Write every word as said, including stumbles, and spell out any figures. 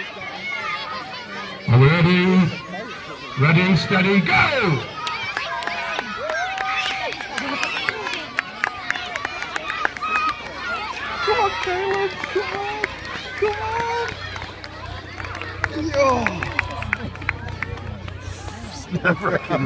Are we ready? Ready, steady, go! Come on, Caleb! Come on! Come on! Yo! It's never